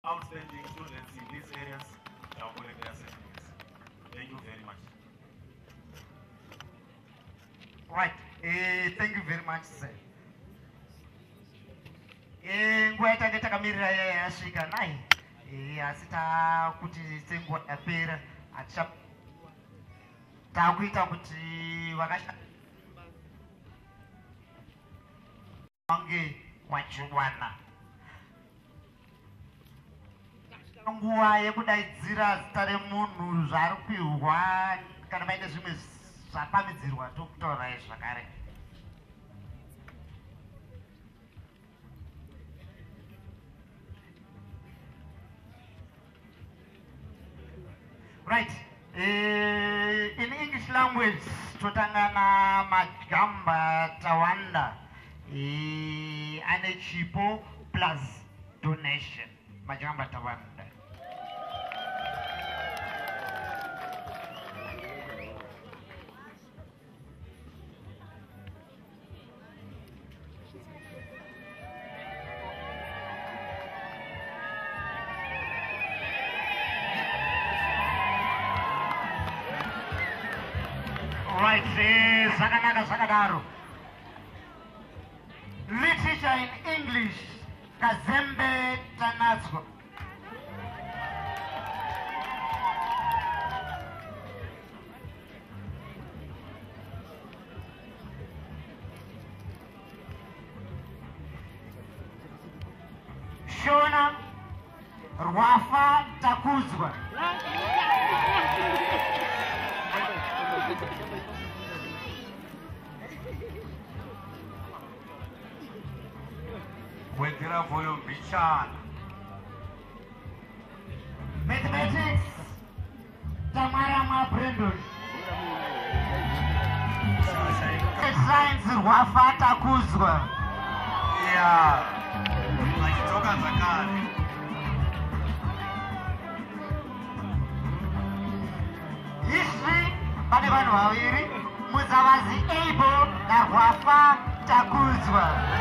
outstanding students in these areas are collect their certificates. Thank you very much. Right. Thank you very much, sir. Nguwa yatange takamirira yasvika nai asi takuti senguva yapera takuita kuti vange vachiwana nguva yekudaidzira zita remunhu zvari kuihwa kana paine zvimwe zvapamidzirwa tokutaura zvakare. Right. In English language, totangana majamba tawanda ane chipo plus donation. Majamba tawanda. Right, Zaganaka Zagadaro. Literature in English, Kazembe Tanazgo. Shona Rwafa Takuzwa. Vengere volume Bichan. Mathematics, Tamara Brendon. Science, Wafata Kuzwa. Yeah. Akitoka Zakari. History, pane vanhu vaviri, Muzavazi Able naWafa Takuzwa.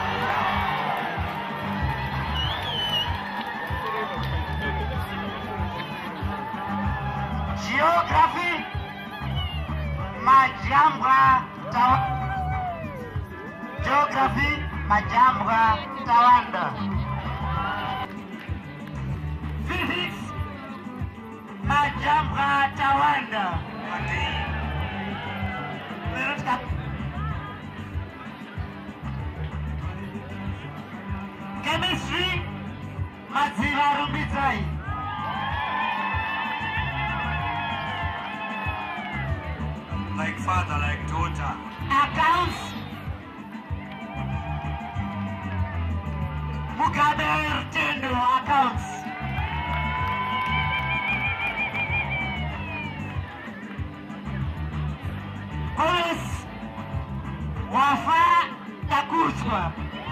Geography, Majambwa Geography, Majambwa Tawanda. Physics, Majambwa Tawanda. Chemistry, Madziva Rumbidzai. Like father, like daughter. Accounts, Mugabe Tendo accounts. Police, Wafa Takuzwa.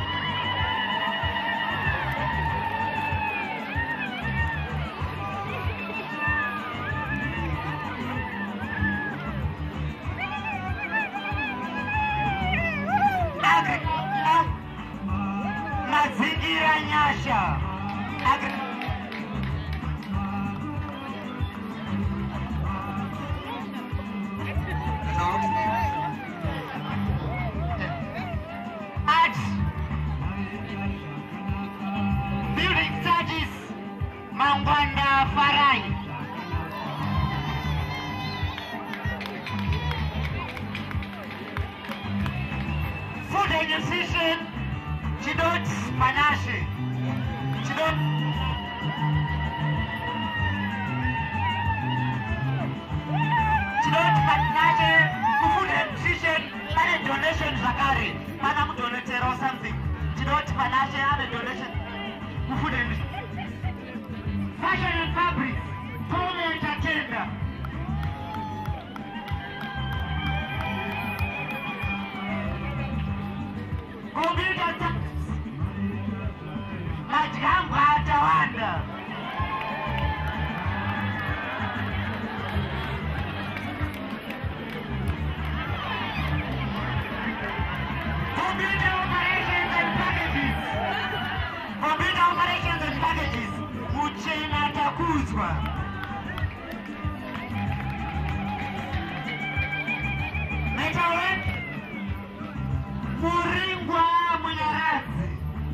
Vengere Nyasha. Arts. Building studies. Mangwanda Farai. Food and nutrition. Chidot Manashe. Chidot Manashe, food and nutrition, and a donation Zakari. Madam donated or something. Chidot Manashe and a donation. Food and fashion and fabric. Home entertainer. Computer science. Majamba Tawanda. Computer operations and packages. Takuzwa. Metawe Muringwa Munyarazi.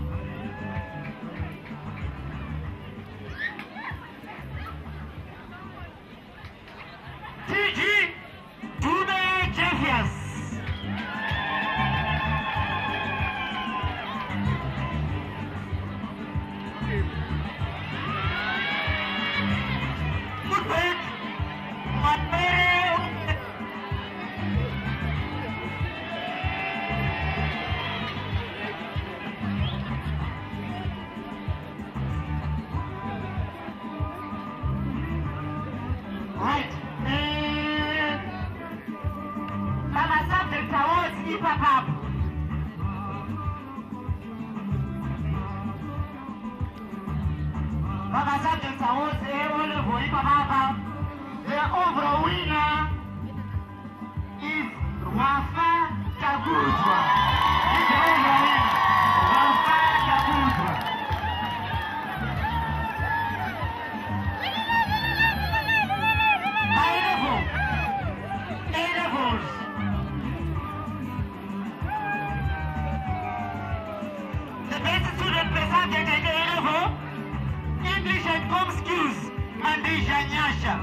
TG Dube Jeffias. Right. Mama subject awards hip hop. Mama subject awards level hip hop. The overall winner is Wafa Takuzwa. He's the overall winner. Wafa Takuzwa. A-levels. The best student presented at A-level, English and Com skills, Mandisha Nyasha.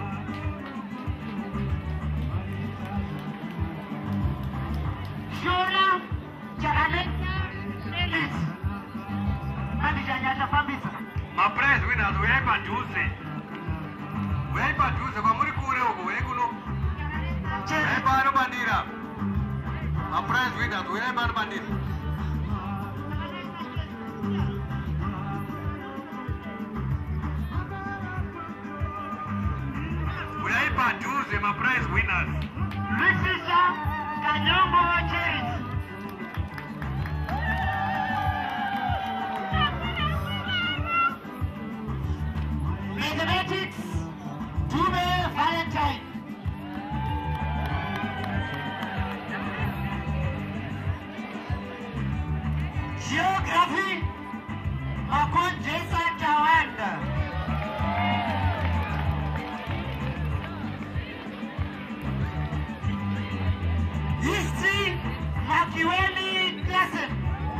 Shona Charaneta English. Mandisha Nyasha Fambisa. My prize winners, we have a juice. We have a juice. Kwa muri kure huko, we kuno. We have a bandira. My prize winners, we have a bandira. We have a juice, my prize winners. Lucisha Kanyombo Cheris. Mathematics, Dube Valentine. Geography, Makon Jason Tawanda. History, Makiweni Klassen.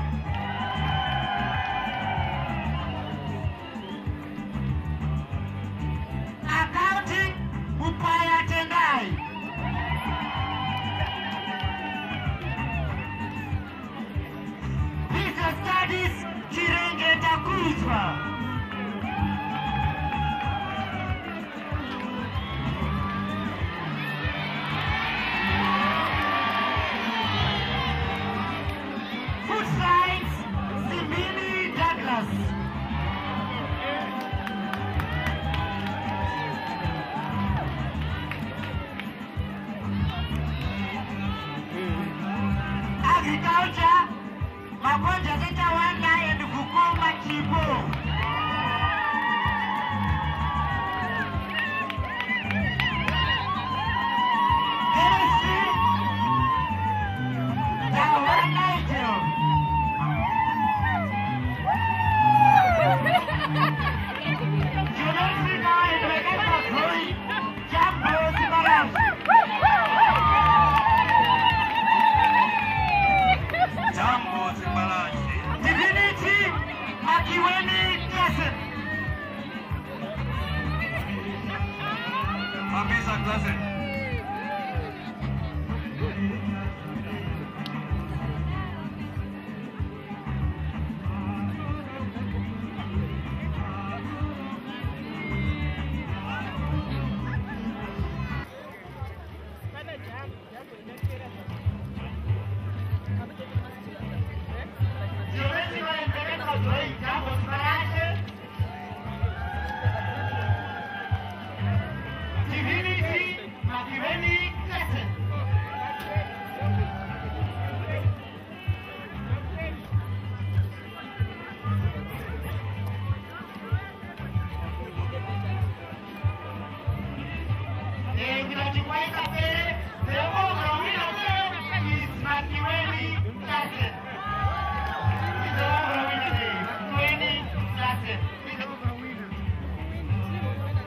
Accounting, Upaya Tendai. Business Studies, Chirenge Takuzwa. Food Science, Simini Douglas. Agriculture, Makonja Zeta Wanda and Vukoma Chibo. Chemistry, Tawanda Joe. Geography and Mechanical Drawing, Jambo Sibalas. Jambo Zimbalashi. Divinity, Makiweni Klassen. Mabisa Klassen. Geography and Mechanical Drawing, Jambo Sibalas. Divinity, Makiweni Klassen. The overall winner is Makiweni Klassen. He's the overall winner. Makiweni Klassen. He's the overall winner.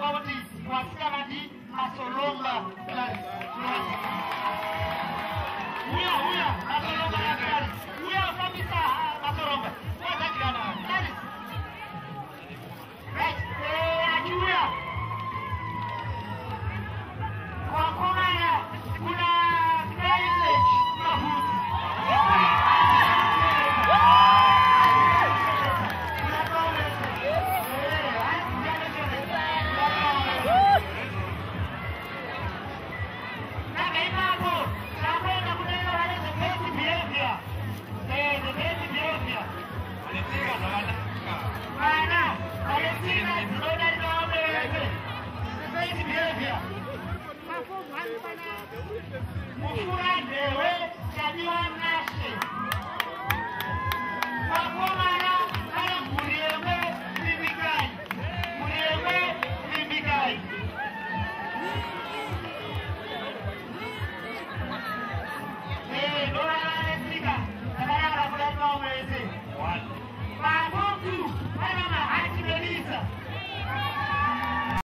kuti wasikana ndi masolomba uya masolomba yakali uya ufambisa masolomba wazakirana right achiuya kwakomana kuna privilege mahuzi Mufura dewe, jadiwan